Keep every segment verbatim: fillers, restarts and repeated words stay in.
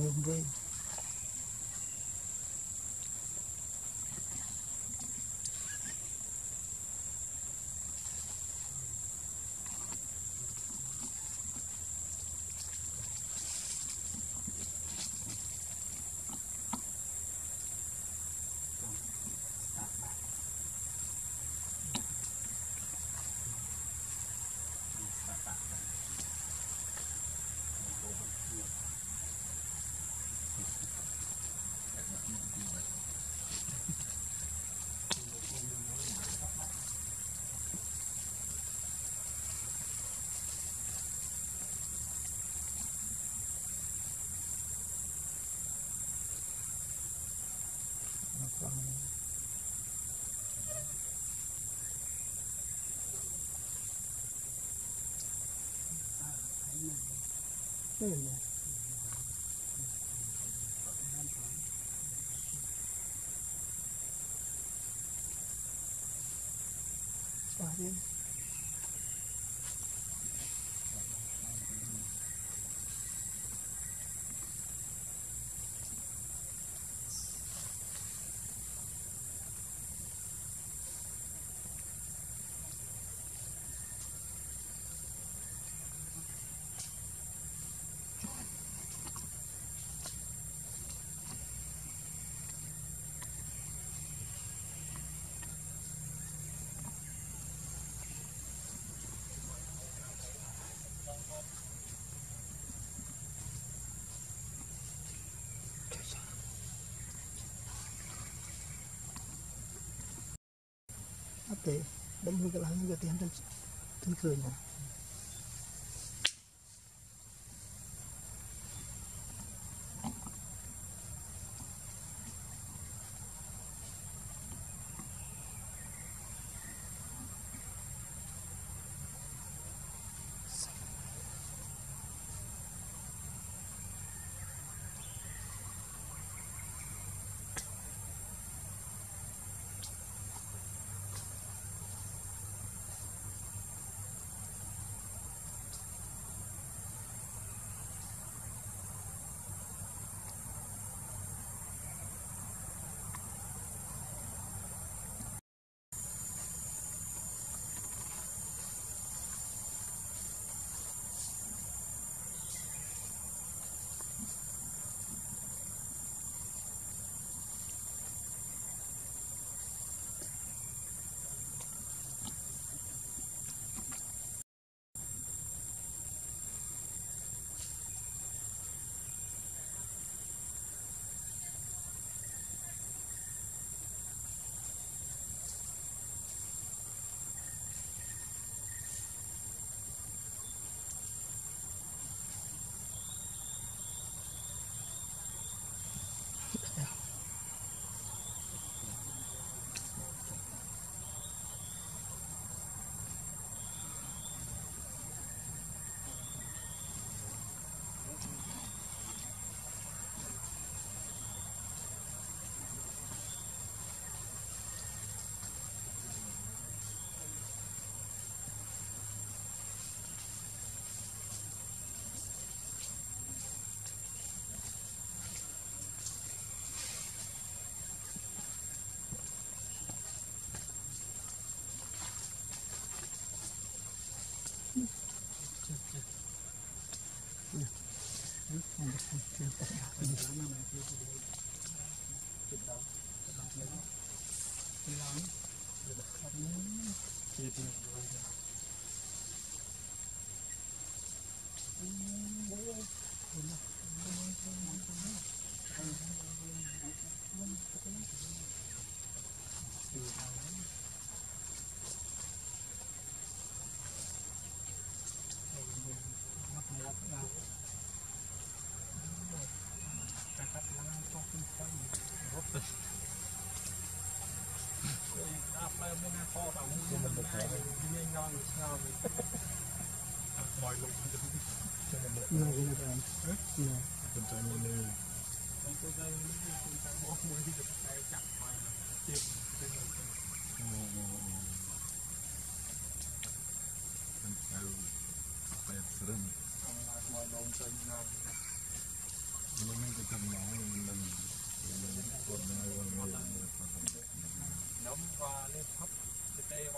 đường về đây là xóa đi để đâm hương cái láng người tiền trên trên cười nhỉ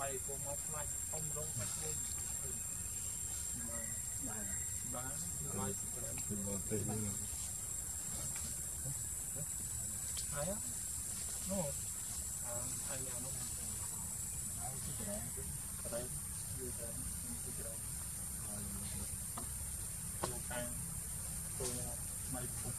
bay của một mai ông rong mặt lên ba ba mai từ bờ tây luôn ai á nó à ai nhà nó ai cái cái cái đấy như thế cái đấy tôi càng tôi may phục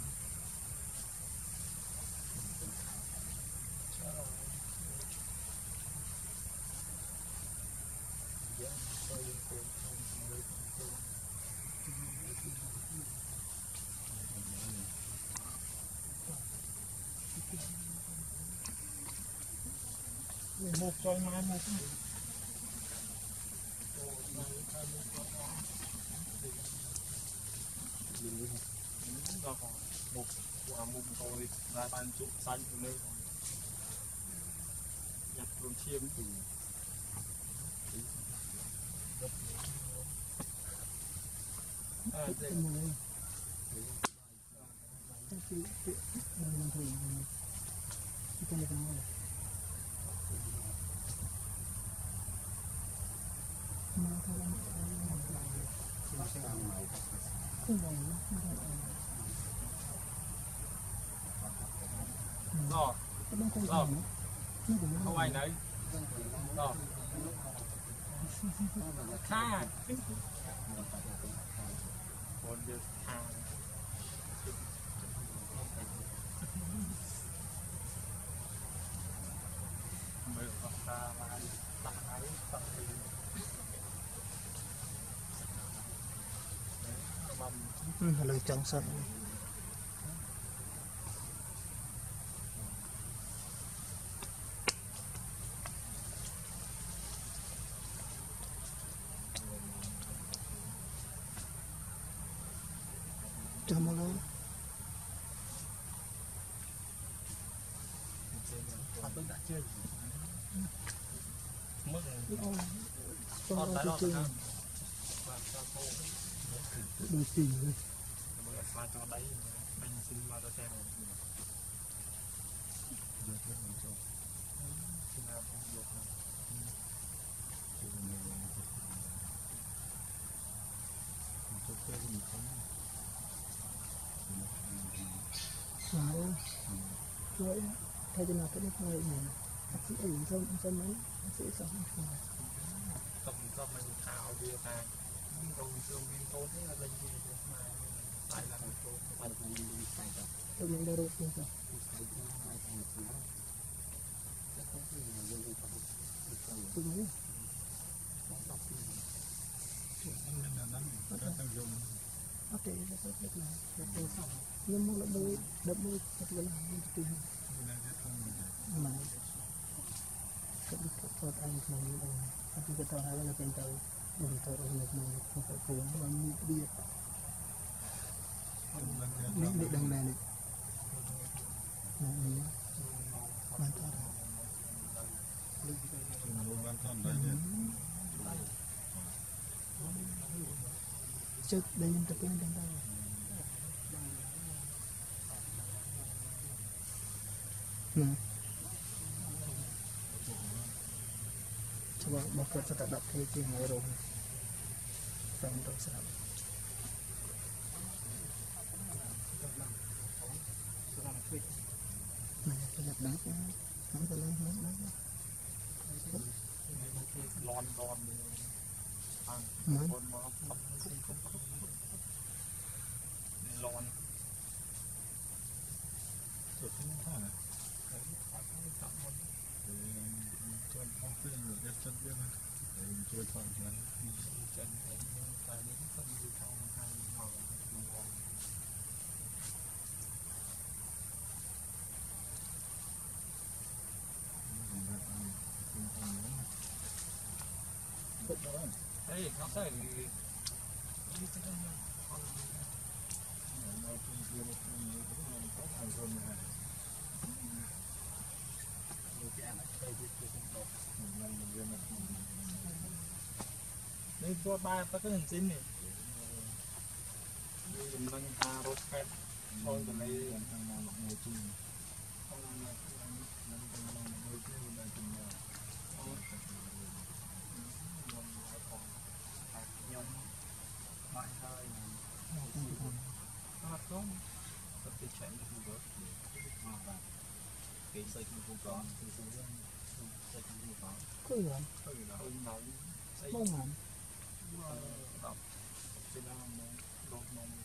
một trôi mai một một quả mùng tôi ra bàn chụp xanh từ đây nhặt con chiêm từ à đây đó đó không ai đấy đó tha còn được tha mười hoặc ta là ta ấy ta thì lời trắng sẵn cho mà lâu tôi đã chơi mất con tay chơi đó đôi tình rồi mà cho đấy mình xin mà cho xem rồi rồi thay cho nào cái này này sẽ ủ xong xong ấy sẽ xong rồi tầm cho mình thảo bia ta rồi thường mình tốt là lên gì mà tại là mình tốt tại là mình đi sai rồi tôi mình đã rồi rồi tôi mới ok nó sẽ rất là nhưng mà nó đôi đậm môi thật là làm tình mà cái cái cho anh mà như vậy tapi cái tao hay là cái tao mình tao ở một mình không phải cố mà như bia mình để đằng này này này ban tao ban tao đấy trước đây mình tập bên đằng tao nè coba bakal tetap tak kayak gini roh sampai terus này cái nhập đá nó có lên hết đấy lon lon mới lon chân không biết được cái chân biết này chơi còn chân chân tại đến không đi trong hai màu hey nó sẽ đây cho ba ta cái hình xin này đi mình đang ta rốt phép thôi từ đây thằng nào ngồi chung không cái xây không có có từ từ lên xây không có cứ rồi ừ nó nói xây mong ngàn đọc xây ra một đột mong